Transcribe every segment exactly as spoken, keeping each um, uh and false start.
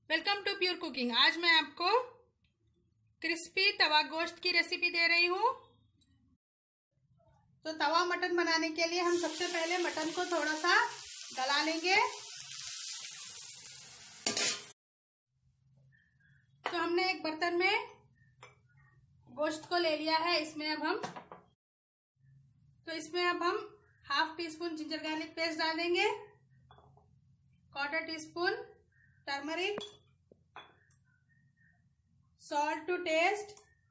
Welcome to pure cooking. आज मैं आपको क्रिस्पी तवा गोश्त की रेसिपी दे रही हूँ। तो तवा मटन बनाने के लिए हम सबसे पहले मटन को थोड़ा सा गला लेंगे। तो हमने एक बर्तन में गोश्त को ले लिया है। इसमें अब हम तो इसमें अब हम half teaspoon ginger garlic paste डाल देंगे, quarter teaspoon turmeric, salt to taste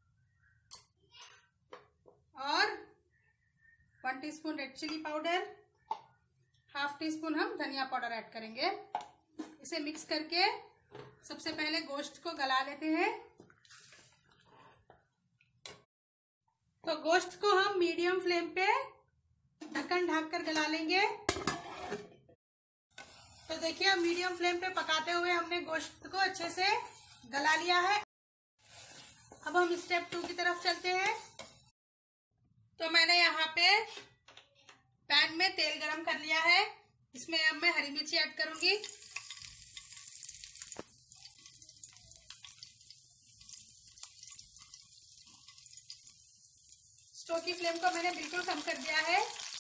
और one teaspoon red chilli powder, half teaspoon हम धनिया पाउडर ऐड करेंगे। इसे मिक्स करके सबसे पहले गोश्त को गला लेते हैं। तो गोश्त को हम मीडियम फ्लेम पे ढक्कन ढक कर गला लेंगे। तो देखिए, अब मीडियम फ्लेम पे पकाते हुए हमने गोश्त को अच्छे से गला लिया है। अब हम स्टेप टू की तरफ चलते हैं। तो मैंने यहाँ पे पैन में तेल गरम कर लिया है। इसमें अब मैं हरी मिर्ची ऐड करूंगी। स्टोव की फ्लेम को मैंने बिल्कुल कम कर दिया है।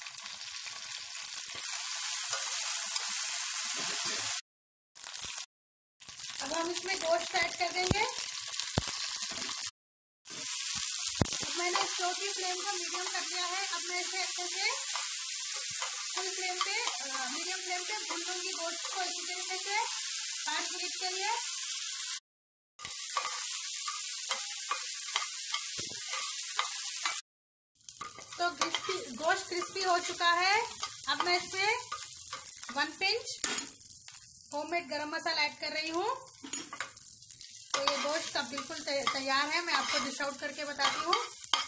अब हम इसमें गोश्त ऐड कर देंगे। मैंने स्टोव की फ्लेम को मीडियम कर दिया है। अब मैं इसे अच्छे से फुल फ्लेम पे मीडियम फ्लेम पे भून लूंगी गोश्त को इसी तरीके से पाँच मिनट के लिए। तो क्रिस्पी गोश्त क्रिस्पी हो चुका है। अब मैं इसमें वन पिंच होममेड गरम मसाला ऐड कर रही हूँ। तो ये गोश्त अब बिल्कुल तैयार है। मैं आपको डिश आउट करके बताती हूँ।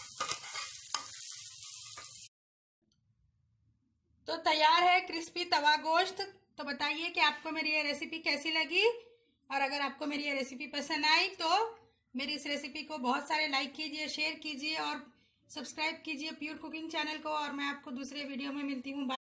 तो तैयार है क्रिस्पी तवा गोश्त। तो बताइए कि आपको मेरी ये रेसिपी कैसी लगी, और अगर आपको मेरी ये रेसिपी पसंद आई तो मेरी इस रेसिपी को बहुत सारे लाइक कीजिए, शेयर कीजिए और सब्सक्राइब कीजिए प्योर कुकिंग चैनल को। और मैं आपको दूसरे वीडियो में मिलती हूँ।